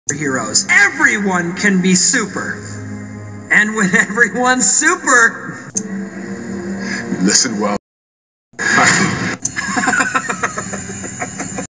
heroes. Everyone can be super. And when everyone's super... Listen well.